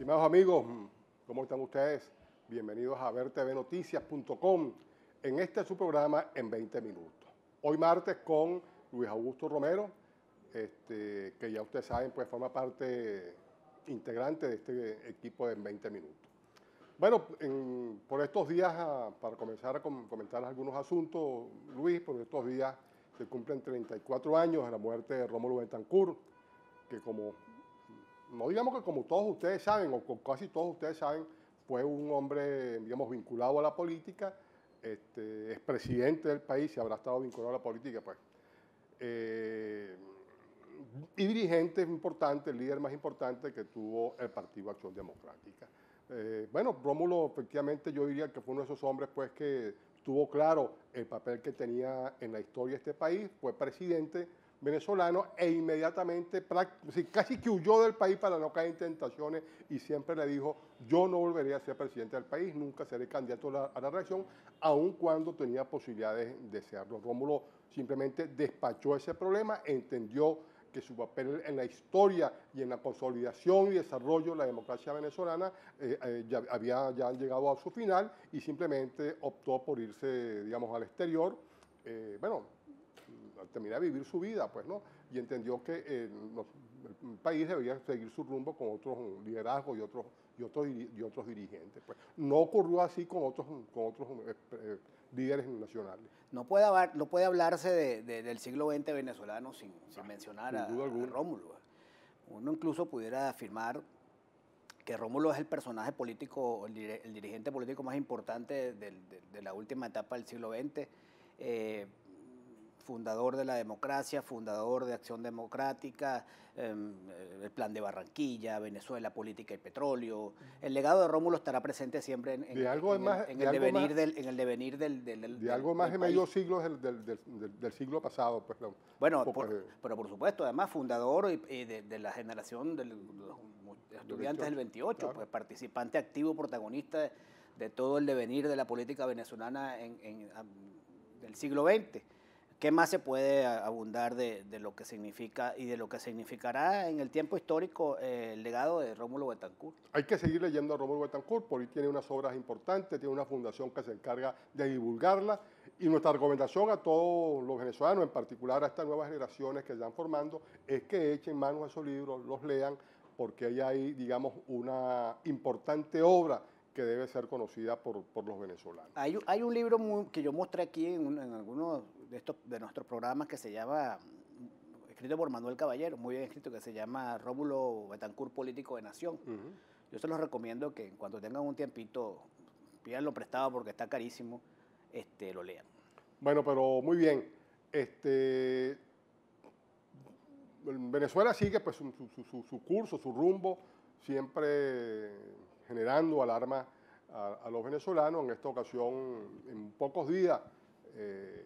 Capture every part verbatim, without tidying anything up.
Estimados amigos, ¿cómo están ustedes? Bienvenidos a ver t v noticias punto com en este su programa en veinte minutos. Hoy martes con Luis Augusto Romero, este, que ya ustedes saben, pues forma parte integrante de este equipo de en veinte minutos. Bueno, en, por estos días, a, para comenzar a com comentar algunos asuntos, Luis, por estos días se cumplen treinta y cuatro años de la muerte de Rómulo Betancourt, que como, no digamos que como todos ustedes saben, o como casi todos ustedes saben, fue un hombre, digamos, vinculado a la política, este, expresidente del país, y habrá estado vinculado a la política, pues, eh, y dirigente importante, el líder más importante que tuvo el Partido Acción Democrática. Eh, bueno, Rómulo, efectivamente, yo diría que fue uno de esos hombres, pues, que tuvo claro el papel que tenía en la historia de este país, fue presidente venezolano e inmediatamente, casi que huyó del país para no caer en tentaciones y siempre le dijo, yo no volveré a ser presidente del país, nunca seré candidato a la, a la reelección, aun cuando tenía posibilidades de serlo. Rómulo simplemente despachó ese problema, entendió que su papel en la historia y en la consolidación y desarrollo de la democracia venezolana eh, eh, ya había ya llegado a su final y simplemente optó por irse, digamos, al exterior, eh, bueno, al terminar de vivir su vida, pues, ¿no? Y entendió que eh, los, el país debería seguir su rumbo con otros liderazgos y otros, y otros, y otros dirigentes. Pues. No ocurrió así con otros, con otros eh, eh, líderes nacionales. No puede, hablar, no puede hablarse de, de, del siglo veinte venezolano sin, sin mencionar a, a Rómulo. Uno incluso pudiera afirmar que Rómulo es el personaje político, el, el dirigente político más importante de, de, de la última etapa del siglo veinte. Eh, fundador de la democracia, fundador de Acción Democrática, eh, el Plan de Barranquilla, Venezuela, Política y Petróleo. El legado de Rómulo estará presente siempre en, en, de algo en, más, el, en de el, algo devenir más, del, en el devenir del, del, del De algo más del de medio siglo del, del, del, del, del siglo pasado. Pues, no, bueno, por, de... pero por supuesto, además fundador y, y de, de la generación de los estudiantes del veintiocho, claro. Pues participante activo, protagonista de, de todo el devenir de la política venezolana en, en, en, del siglo veinte. ¿Qué más se puede abundar de, de lo que significa y de lo que significará en el tiempo histórico eh, el legado de Rómulo Betancourt? Hay que seguir leyendo a Rómulo Betancourt, porque tiene unas obras importantes, tiene una fundación que se encarga de divulgarla, y nuestra recomendación a todos los venezolanos, en particular a estas nuevas generaciones que se están formando, es que echen manos a esos libros, los lean, porque ahí hay, digamos, una importante obra que debe ser conocida por, por los venezolanos. Hay, hay un libro muy, que yo mostré aquí en, en algunos de, estos, de nuestros programas que se llama, escrito por Manuel Caballero, muy bien escrito, que se llama Rómulo Betancourt, Político de Nación. Uh-huh. Yo se los recomiendo que cuando tengan un tiempito, pídanlo prestado porque está carísimo, este, lo lean. Bueno, pero muy bien. Este, Venezuela sigue pues, su, su, su, su curso, su rumbo, siempre generando alarma a, a los venezolanos. En esta ocasión, en pocos días, eh,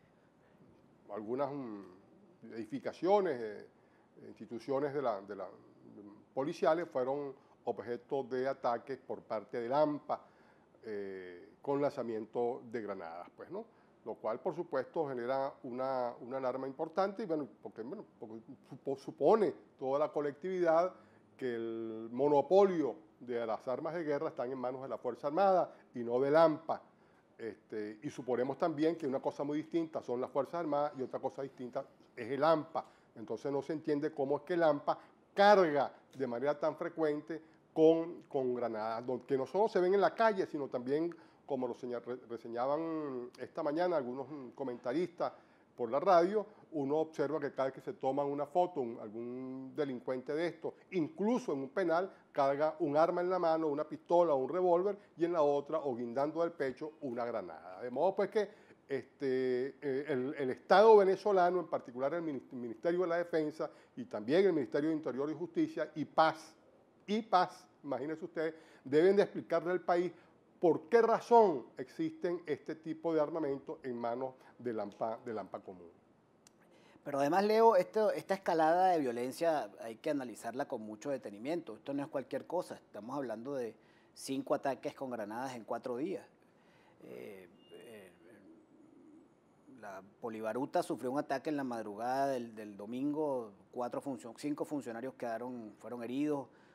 algunas um, edificaciones, eh, instituciones de la, de la, de, policiales fueron objeto de ataques por parte del AMPA eh, con lanzamiento de granadas, pues, ¿no? Lo cual, por supuesto, genera una, una alarma importante, y bueno, porque, bueno, porque supone toda la colectividad que el monopolio de las armas de guerra están en manos de la Fuerza Armada y no del AMPA. Este, y suponemos también que una cosa muy distinta son las Fuerzas Armadas y otra cosa distinta es el AMPA. Entonces no se entiende cómo es que el AMPA carga de manera tan frecuente con, con granadas, que no solo se ven en la calle, sino también, como lo reseñaban esta mañana algunos comentaristas por la radio, uno observa que cada vez que se toma una foto, un, algún delincuente de esto, incluso en un penal, carga un arma en la mano, una pistola o un revólver, y en la otra, o guindando del pecho, una granada. De modo pues que este, eh, el, el Estado venezolano, en particular el Ministerio de la Defensa, y también el Ministerio de Interior y Justicia, y Paz, y Paz, imagínense ustedes, deben de explicarle al país por qué razón existen este tipo de armamento en manos del AMPA, del AMPA común. Pero además, Leo, esto, esta escalada de violencia hay que analizarla con mucho detenimiento. Esto no es cualquier cosa. Estamos hablando de cinco ataques con granadas en cuatro días. Eh, eh, la Polibaruta sufrió un ataque en la madrugada del, del domingo. Cuatro funcio cinco funcionarios quedaron, fueron heridos.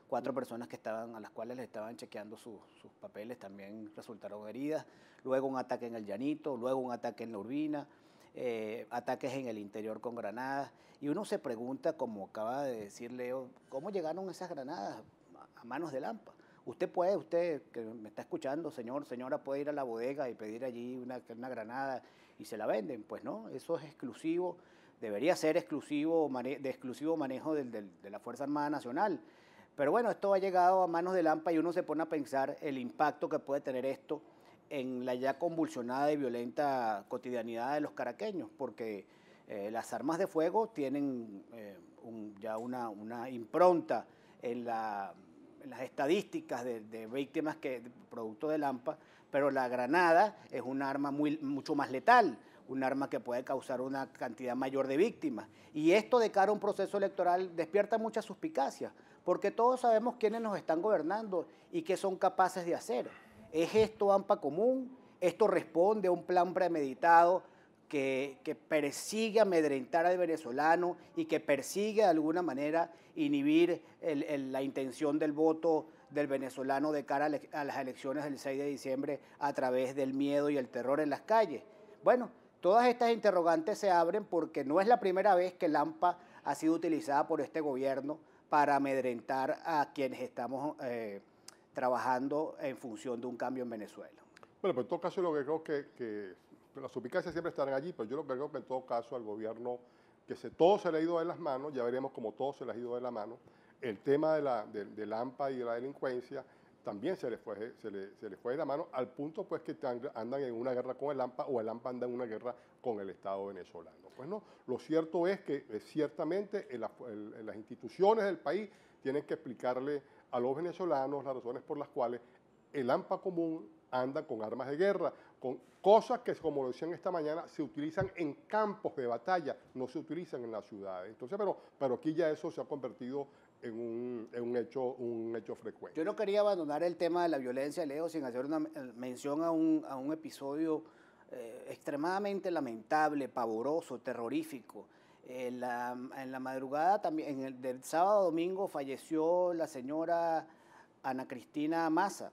Cuatro personas que estaban, a las cuales le estaban chequeando su, sus papeles también resultaron heridas. Luego un ataque en el Llanito, luego un ataque en la Urbina, eh, ataques en el interior con granadas. Y uno se pregunta, como acaba de decir Leo, ¿cómo llegaron esas granadas a manos de Lampa? Usted puede, usted que me está escuchando, señor, señora, puede ir a la bodega y pedir allí una, una granada y se la venden. Pues no, eso es exclusivo, debería ser exclusivo, de exclusivo manejo del, del, de la Fuerza Armada Nacional. Pero bueno, esto ha llegado a manos de Lampa y uno se pone a pensar el impacto que puede tener esto en la ya convulsionada y violenta cotidianidad de los caraqueños, porque eh, las armas de fuego tienen eh, un, ya una, una impronta en, la, en las estadísticas de, de víctimas que producto de Lampa, pero la granada es un arma muy, mucho más letal, un arma que puede causar una cantidad mayor de víctimas. Y esto de cara a un proceso electoral despierta muchas suspicacias, porque todos sabemos quiénes nos están gobernando y qué son capaces de hacer. ¿Es esto AMPA común? ¿Esto responde a un plan premeditado que, que persigue amedrentar al venezolano y que persigue de alguna manera inhibir el, el, la intención del voto del venezolano de cara a, a las elecciones del seis de diciembre a través del miedo y el terror en las calles? Bueno, todas estas interrogantes se abren porque no es la primera vez que el AMPA ha sido utilizada por este gobierno para amedrentar a quienes estamos eh, trabajando en función de un cambio en Venezuela. Bueno, pues en todo caso yo lo que creo que, que las suspicacias siempre estarán allí, pero yo lo que creo que en todo caso al gobierno, que se, todo se le ha ido de las manos, ya veremos cómo todo se le ha ido de la mano, el tema de la, de, del AMPA y de la delincuencia también se le, fue, se, le, se le fue de la mano al punto pues que andan en una guerra con el AMPA o el AMPA anda en una guerra con el Estado venezolano. Pues no, lo cierto es que eh, ciertamente en, la, en, en las instituciones del país tienen que explicarle a los venezolanos las razones por las cuales el AMPA común anda con armas de guerra, con cosas que, como lo decían esta mañana, se utilizan en campos de batalla, no se utilizan en las ciudades. Entonces, pero, pero aquí ya eso se ha convertido en un, en un, hecho, un hecho frecuente. Yo no quería abandonar el tema de la violencia, Leo, sin hacer una mención a un, a un episodio eh, extremadamente lamentable, pavoroso, terrorífico. En la, en la madrugada, también, en el del sábado a domingo, falleció la señora Ana Cristina Maza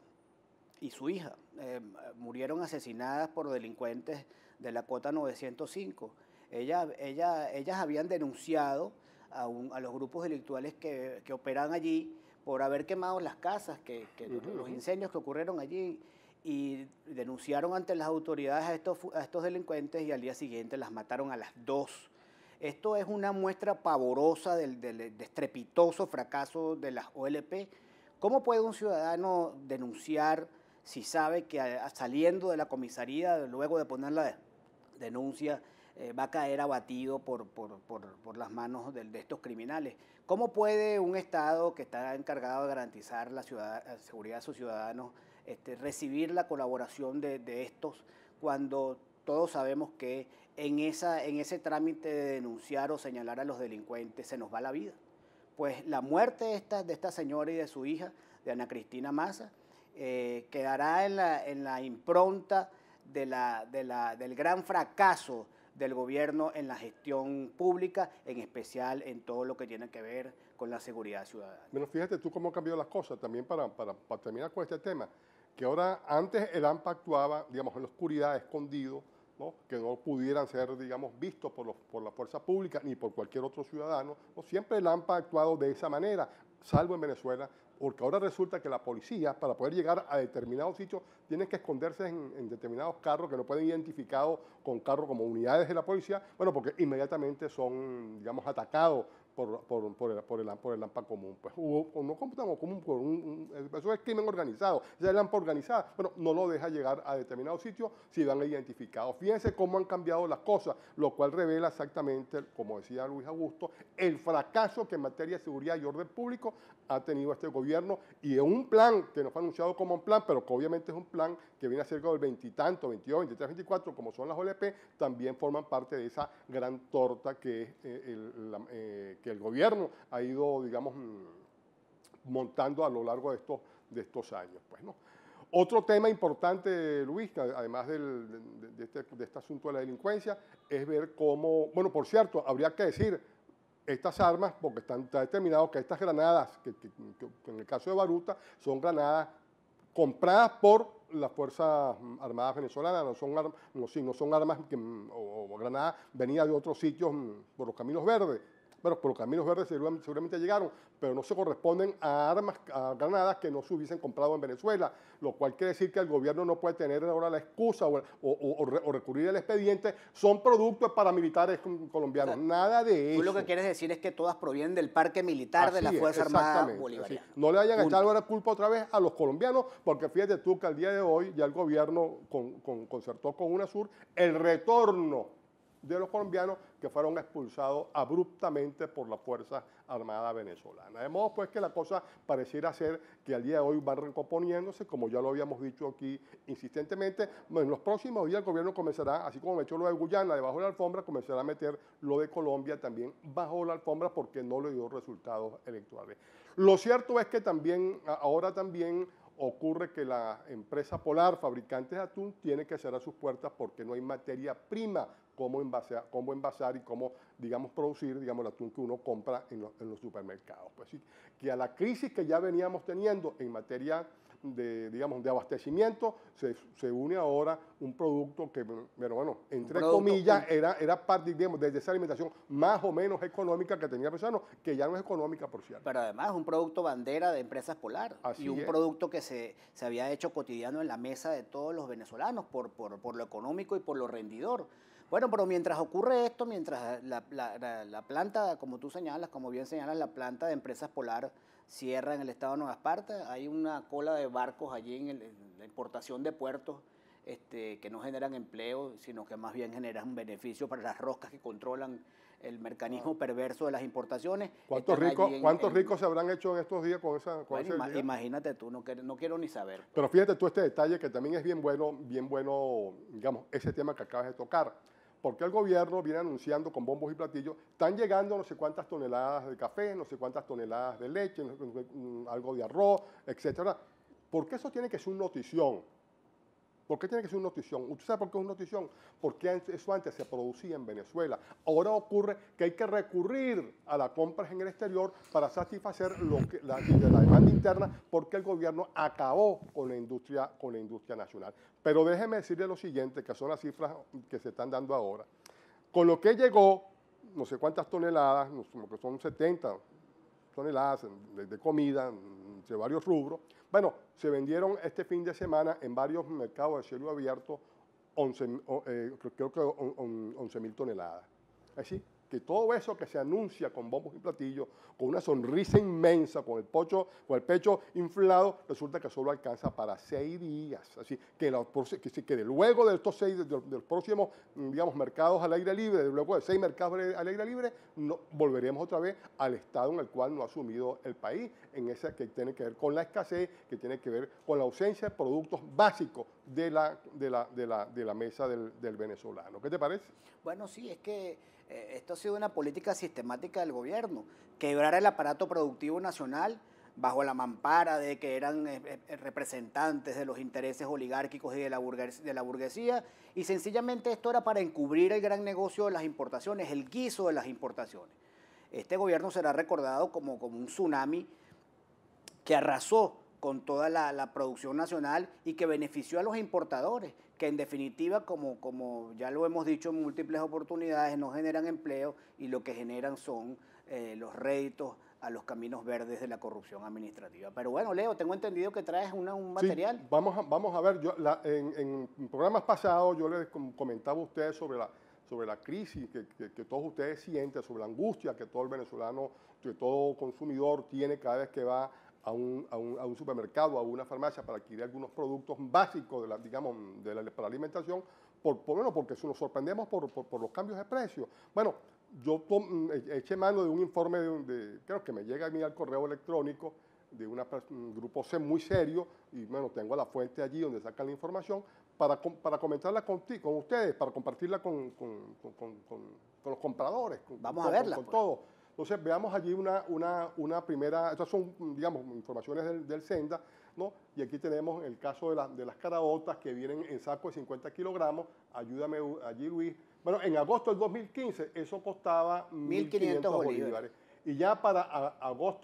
y su hija. Eh, murieron asesinadas por delincuentes de la Cota novecientos cinco. Ella, ella, ellas habían denunciado a, un, a los grupos delictuales que, que operan allí por haber quemado las casas, que, que uh-huh. los incendios que ocurrieron allí, y denunciaron ante las autoridades a estos, a estos delincuentes y al día siguiente las mataron a las dos. Esto es una muestra pavorosa del, del, del estrepitoso fracaso de las O L P. ¿Cómo puede un ciudadano denunciar si sabe que saliendo de la comisaría, luego de poner la denuncia, eh, va a caer abatido por, por, por, por las manos de, de estos criminales? ¿Cómo puede un Estado que está encargado de garantizar la, ciudad, la seguridad de sus ciudadanos este, recibir la colaboración de, de estos cuando todos sabemos que en, esa, en ese trámite de denunciar o señalar a los delincuentes se nos va la vida? Pues la muerte de esta, de esta señora y de su hija, de Ana Cristina Maza, eh, quedará en la, en la impronta de la, de la, del gran fracaso del gobierno en la gestión pública, en especial en todo lo que tiene que ver con la seguridad ciudadana. Bueno, fíjate tú cómo han cambiado las cosas, también para, para, para terminar con este tema, que ahora antes el AMPA actuaba, digamos, en la oscuridad, escondido, ¿no? Que no pudieran ser, digamos, vistos por, los, por la fuerza pública ni por cualquier otro ciudadano, ¿no? Siempre el AMPA ha actuado de esa manera, salvo en Venezuela, porque ahora resulta que la policía, para poder llegar a determinados sitios, tienen que esconderse en, en determinados carros que no pueden identificados con carros como unidades de la policía, bueno, porque inmediatamente son, digamos, atacados por, por, por, el, por, el, por el AMPA común. Pues hubo, no computamos común, por un, un, eso es crimen organizado, esa es el AMPA organizada, bueno, no lo deja llegar a determinados sitios si van identificados. Fíjense cómo han cambiado las cosas, lo cual revela exactamente, como decía Luis Augusto, el fracaso que en materia de seguridad y orden público ha tenido este gobierno, y en un plan que nos fue anunciado como un plan, pero que obviamente es un plan que viene a ser del veintitanto, veintidós, veintitrés, veinticuatro, como son las O L P, también forman parte de esa gran torta que es eh, el, la, eh, que el gobierno ha ido, digamos, montando a lo largo de estos, de estos años. Pues, ¿no? Otro tema importante, Luis, además del, de, de, este, de este asunto de la delincuencia, es ver cómo, bueno, por cierto, habría que decir, estas armas, porque están, está determinado que estas granadas, que, que, que en el caso de Baruta, son granadas compradas por las Fuerzas Armadas venezolanas, no son, no, no son armas que, o, o granadas venidas de otros sitios por los caminos verdes. Bueno, por los caminos verdes seguramente, seguramente llegaron, pero no se corresponden a armas, a granadas que no se hubiesen comprado en Venezuela, lo cual quiere decir que el gobierno no puede tener ahora la excusa o, o, o, o recurrir al expediente. Son productos paramilitares colombianos, o sea, nada de eso. Tú lo que quieres decir es que todas provienen del parque militar así de la Fuerza Armada Bolivariana. No le hayan echado la culpa otra vez a los colombianos, porque fíjate tú que al día de hoy ya el gobierno con, con, concertó con UNASUR el retorno de los colombianos que fueron expulsados abruptamente por la Fuerza Armada venezolana. De modo pues que la cosa pareciera ser que al día de hoy van recomponiéndose, como ya lo habíamos dicho aquí insistentemente. En los próximos días el gobierno comenzará, así como metió lo de Guyana debajo de la alfombra, comenzará a meter lo de Colombia también bajo la alfombra porque no le dio resultados electorales. Lo cierto es que también, ahora también ocurre que la empresa Polar, fabricante de atún, tiene que cerrar sus puertas porque no hay materia prima cómo envasar, cómo envasar y cómo, digamos, producir, digamos, el atún que uno compra en, lo, en los supermercados. Pues sí, que a la crisis que ya veníamos teniendo en materia de, digamos, de abastecimiento, se, se une ahora un producto que, pero bueno, entre comillas, era, era parte, digamos, desde esa alimentación más o menos económica que tenía el venezolano, que ya no es económica, por cierto. Pero además es un producto bandera de Empresas Polar. Así y un es. producto que se, se había hecho cotidiano en la mesa de todos los venezolanos por, por, por lo económico y por lo rendidor. Bueno, pero mientras ocurre esto, mientras la, la, la, la planta, como tú señalas, como bien señalas, la planta de Empresas Polar cierra en el estado de Nueva Esparta, hay una cola de barcos allí en, el, en la importación de puertos este, que no generan empleo, sino que más bien generan beneficio para las roscas que controlan el mecanismo perverso de las importaciones. ¿Cuántos ricos, en, ¿cuántos en, ricos se habrán hecho en estos días con esa con bueno, ese Imagínate tú, no, no quiero ni saber. Pues. Pero fíjate tú este detalle que también es bien bueno, bien bueno, digamos, ese tema que acabas de tocar. Porque el gobierno viene anunciando con bombos y platillos, están llegando no sé cuántas toneladas de café, no sé cuántas toneladas de leche, algo de arroz, etcétera. ¿Por qué eso tiene que ser una notición? ¿Por qué tiene que ser una notición? ¿Usted sabe por qué es una notición? Porque eso antes se producía en Venezuela. Ahora ocurre que hay que recurrir a las compras en el exterior para satisfacer lo que, la, la demanda interna, porque el gobierno acabó con la industria, con la industria nacional. Pero déjeme decirle lo siguiente, que son las cifras que se están dando ahora. Con lo que llegó, no sé cuántas toneladas, no sé, que son setenta toneladas de, de comida, de varios rubros. Bueno, se vendieron este fin de semana en varios mercados de cielo abierto once, eh, creo que once mil toneladas. Así que todo eso que se anuncia con bombos y platillos, con una sonrisa inmensa, con el, pocho, con el pecho inflado, resulta que solo alcanza para seis días. Así que, la, que, que luego de estos seis, de, de los próximos, digamos, mercados al aire libre, luego de seis mercados al aire libre, no, volveremos otra vez al estado en el cual no ha asumido el país, en ese que tiene que ver con la escasez, que tiene que ver con la ausencia de productos básicos de la, de la, de la, de la mesa del, del venezolano. ¿Qué te parece? Bueno, sí, es que eh, esto ha sido una política sistemática del gobierno, quebrar el aparato productivo nacional bajo la mampara de que eran eh, eh, representantes de los intereses oligárquicos y de la, burguesía, de la burguesía, y sencillamente esto era para encubrir el gran negocio de las importaciones, el guiso de las importaciones. Este gobierno será recordado como, como un tsunami que arrasó con toda la, la producción nacional y que benefició a los importadores, que en definitiva, como, como ya lo hemos dicho en múltiples oportunidades, no generan empleo y lo que generan son eh, los réditos a los caminos verdes de la corrupción administrativa. Pero bueno, Leo, tengo entendido que traes una, un material. Sí, vamos, a, vamos a ver, yo, la, en, en programas pasados yo les comentaba a ustedes sobre la, sobre la crisis que, que, que todos ustedes sienten, sobre la angustia que todo el venezolano, que todo consumidor tiene cada vez que va A un, a, un, a un supermercado, a una farmacia para adquirir algunos productos básicos de la, digamos, de la, para la alimentación, por, por, bueno, porque nos sorprendemos por, por, por los cambios de precios. Bueno, yo tom, eché mano de un informe, de, de, creo que me llega a mí al correo electrónico, de una, un grupo muy serio, y bueno, tengo la fuente allí donde sacan la información, para, para comentarla con, con ustedes, para compartirla con, con, con, con, con, con los compradores. Con, Vamos con, a verla. Con, con pues. todo. Entonces, veamos allí una, una, una primera, estas son, digamos, informaciones del, del Senda, ¿no? Y aquí tenemos el caso de, la, de las caraotas que vienen en saco de cincuenta kilogramos. Ayúdame allí, Luis. Bueno, en agosto del dos mil quince eso costaba mil quinientos bolívares. Y ya para a,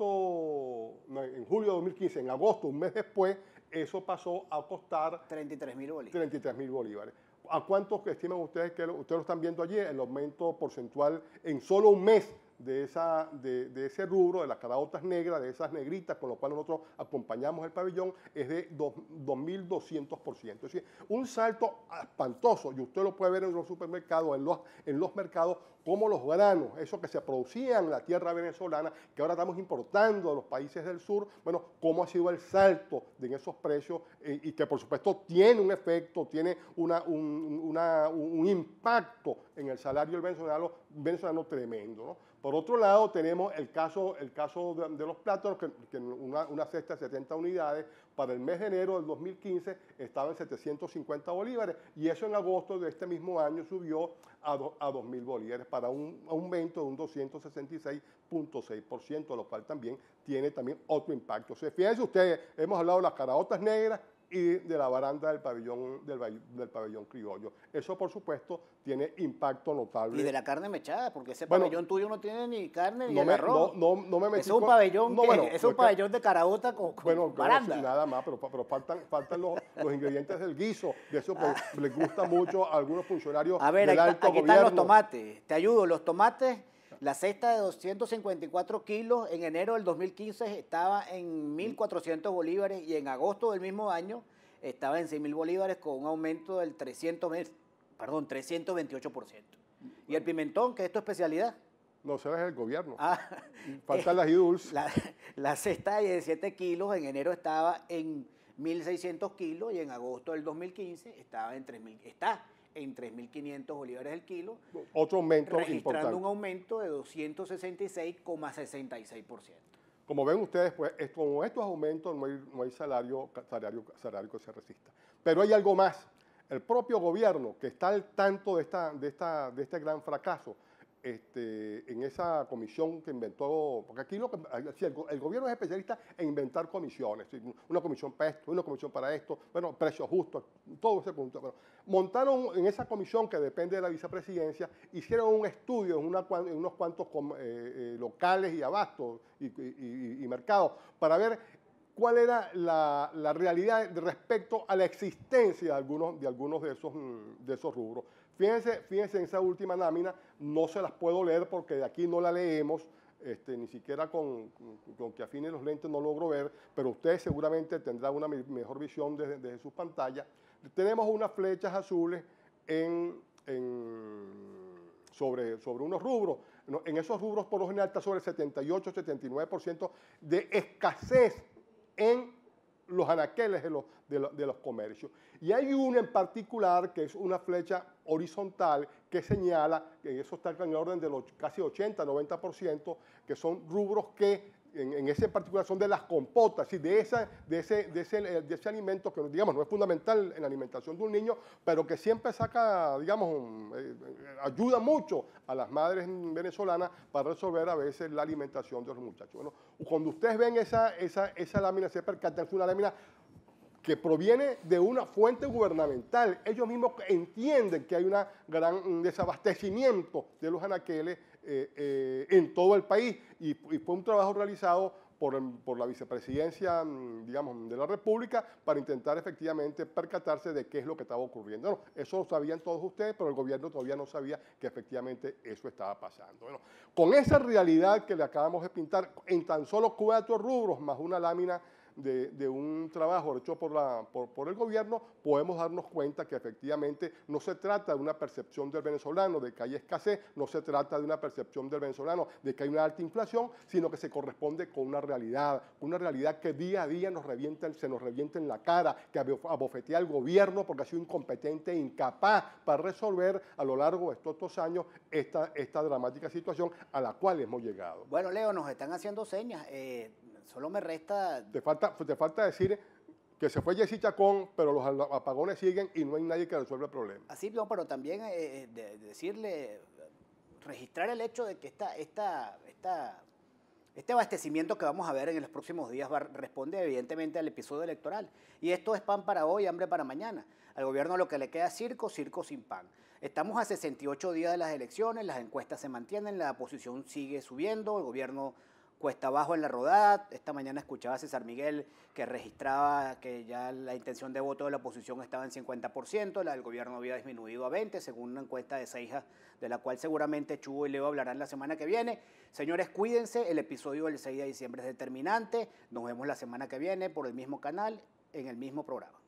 agosto, no, en julio de dos mil quince, en agosto, un mes después, eso pasó a costar treinta y tres mil bolívares. treinta y tres mil bolívares. ¿A cuántos estiman ustedes que lo, ustedes lo están viendo allí? El aumento porcentual en solo un mes de, esa, de, de ese rubro, de las caraotas negras, de esas negritas con lo cual nosotros acompañamos el pabellón, es de dos mil doscientos por ciento. Es decir, un salto espantoso, y usted lo puede ver en los supermercados, en los, en los mercados, como los granos, eso que se producía en la tierra venezolana, que ahora estamos importando de los países del sur, bueno, cómo ha sido el salto de esos precios eh, y que por supuesto tiene un efecto, tiene una, un, una, un impacto en el salario del venezolano, venezolano tremendo, ¿no? Por otro lado, tenemos el caso, el caso de, de los plátanos, que, que una, una cesta de setenta unidades, para el mes de enero del dos mil quince estaba en setecientos cincuenta bolívares, y eso en agosto de este mismo año subió a, do, a dos mil bolívares, para un aumento de un doscientos sesenta y seis punto seis por ciento, lo cual también tiene también otro impacto. O sea, fíjense ustedes, hemos hablado de las caraotas negras y de la baranda del pabellón, del, del pabellón criollo. Eso, por supuesto, tiene impacto notable. Y de la carne mechada, porque ese bueno, pabellón tuyo no tiene ni carne ni no el arroz. No, no, no me metí es un pabellón, no, que, bueno, es un pabellón de caraota con, con bueno, baranda. No, nada más, pero, pero faltan, faltan los, los ingredientes del guiso, de eso que ah. les gusta mucho a algunos funcionarios a ver, del aquí, alto aquí gobierno. Están los tomates, te ayudo, los tomates. La cesta de doscientos cincuenta y cuatro kilos en enero del dos mil quince estaba en mil cuatrocientos bolívares y en agosto del mismo año estaba en seis mil bolívares con un aumento del trescientos, perdón, trescientos veintiocho por ciento. ¿Y el pimentón, que es tu especialidad? No, eso es el gobierno. Ah, Faltan eh, las dulces. La, la cesta de diecisiete kilos en enero estaba en mil seiscientos kilos y en agosto del dos mil quince estaba en tres mil, está en tres mil quinientos bolívares el kilo. Otro aumento registrando importante. un aumento de doscientos sesenta y seis coma sesenta y seis por ciento. Como ven ustedes, pues, esto, con estos aumentos no hay, no hay salario, salario, salario que se resista. Pero hay algo más. El propio gobierno, que está al tanto de, esta, de, esta, de este gran fracaso, este, en esa comisión que inventó, porque aquí lo que, el, el gobierno es especialista en inventar comisiones, una comisión para esto, una comisión para esto, bueno, precios justos, todo ese punto. Bueno, montaron en esa comisión que depende de la vicepresidencia, hicieron un estudio en, una, en unos cuantos com, eh, eh, locales y abastos y, y, y, y mercados para ver cuál era la, la realidad respecto a la existencia de algunos de, algunos de, esos, de esos rubros. Fíjense, fíjense en esa última lámina, no se las puedo leer porque de aquí no la leemos, este, ni siquiera con, con que afine los lentes no logro ver, pero ustedes seguramente tendrán una mejor visión desde, desde sus pantallas. Tenemos unas flechas azules en, en, sobre, sobre unos rubros. En esos rubros por lo general está sobre el setenta y ocho, setenta y nueve por ciento de escasez en los anaqueles de los, de, los, de los comercios. Y hay una en particular que es una flecha horizontal que señala, que eso está en el orden de los casi ochenta, noventa por ciento, que son rubros que en, en ese en particular son de las compotas, y de, esa, de, ese, de, ese, de ese alimento que, digamos, no es fundamental en la alimentación de un niño, pero que siempre saca, digamos, eh, ayuda mucho a las madres venezolanas para resolver a veces la alimentación de los muchachos. Bueno, cuando ustedes ven esa, esa, esa lámina, se percatan, es una lámina que proviene de una fuente gubernamental. Ellos mismos entienden que hay un gran desabastecimiento de los anaqueles eh, eh, en todo el país, y, y fue un trabajo realizado por, por la vicepresidencia, digamos, de la República para intentar efectivamente percatarse de qué es lo que estaba ocurriendo. Bueno, eso lo sabían todos ustedes, pero el gobierno todavía no sabía que efectivamente eso estaba pasando. Bueno, con esa realidad que le acabamos de pintar en tan solo cuatro rubros más una lámina De, de un trabajo hecho por, la, por, por el gobierno, podemos darnos cuenta que efectivamente no se trata de una percepción del venezolano de que hay escasez, no se trata de una percepción del venezolano de que hay una alta inflación, sino que se corresponde con una realidad, una realidad que día a día nos revienta, se nos revienta en la cara, que abofetea al gobierno porque ha sido incompetente e incapaz para resolver a lo largo de estos dos años esta, esta dramática situación a la cual hemos llegado. Bueno, Leo, nos están haciendo señas. Eh, Solo me resta... Te falta, te falta decir que se fue Jessy Chacón, pero los apagones siguen y no hay nadie que resuelva el problema. Así, no, pero también eh, de, de decirle, registrar el hecho de que esta, esta, esta, Este abastecimiento que vamos a ver en los próximos días va, responde evidentemente al episodio electoral. Y esto es pan para hoy, hambre para mañana. Al gobierno lo que le queda es circo, circo sin pan. Estamos a sesenta y ocho días de las elecciones, las encuestas se mantienen, la oposición sigue subiendo, el gobierno cuesta abajo en la rodada. Esta mañana escuchaba a César Miguel que registraba que ya la intención de voto de la oposición estaba en cincuenta por ciento, la del gobierno había disminuido a veinte por ciento, según una encuesta de Seija, de la cual seguramente Chugo y Leo hablarán la semana que viene. Señores, cuídense, el episodio del seis de diciembre es determinante. Nos vemos la semana que viene por el mismo canal, en el mismo programa.